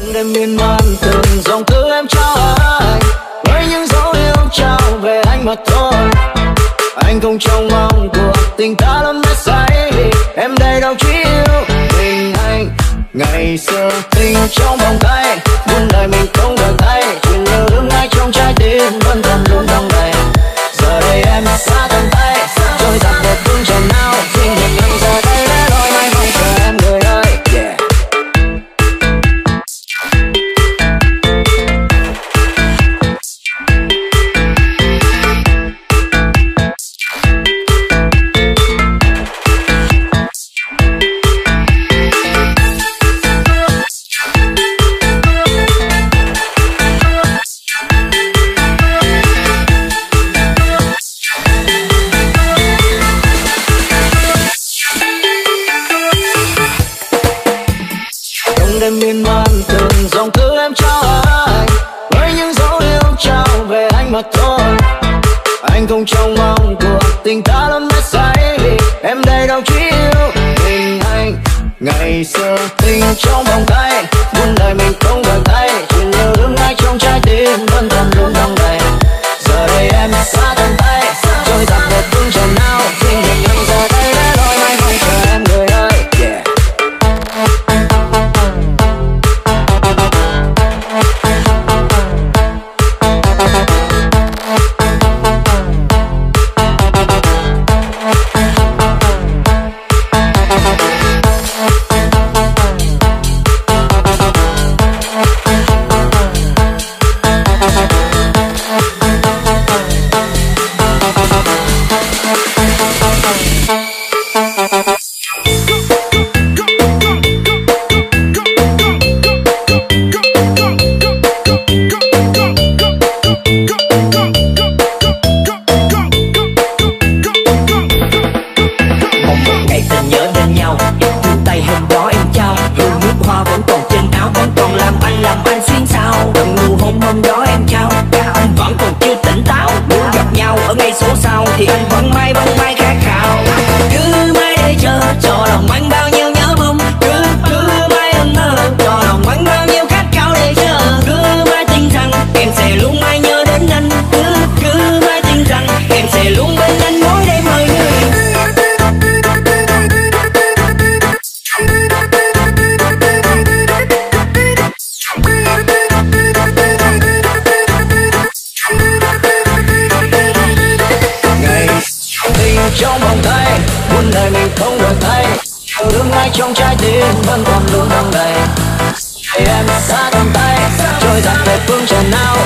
đêm miên man từng dòng thư em trao anh, với những dấu yêu trao về anh mà thôi. Anh không trông mong cuộc tình ta lắm đã say, em đây đâu chỉ yêu mình anh. Ngày xưa tình trong vòng tay, muôn đời mình không đổi thay, chuyện yêu đương ngay trong trái tim vẫn còn luôn đong đầy. Giờ đây em xa tầm tay, trôi giặt một phương trần nào, xin đừng anh giờ đây để đôi mai mong chờ em người ơi. Yeah. Đêm miên man từng dòng thư em trao anh, với những dấu yêu trao về anh mà thôi. Anh không trông mong cuộc tình ta lắm đã say, em đây đâu chỉ yêu mình anh. Ngày xưa tình trong vòng tay, muôn đời mình không đổi thay, chuyện yêu đương ngay trong trái tim vẫn còn luôn đong đầy. Giờ đây em xa tầm tay, trôi giặt một phương trần nào, xin đừng anh giờ đây để đôi mai mong chờ em người ơi. Yeah. Thì anh vẫn mãi khát khao, cứ mãi để chờ cho lòng anh bao nhiêu nhớ mong, cứ mãi ân hờ cho lòng anh bao nhiêu khát khao để chờ, cứ mãi tin rằng em sẽ luôn mãi nhớ đến anh, cứ mãi tin rằng em sẽ luôn bên anh mỗi đêm hơi người. Trong vòng tay, muôn đời mình không đổi thay, yêu đương ngay trong trái tim vẫn còn luôn đong đầy. Hay em xa tầm tay, trôi giặt về phương trời nào,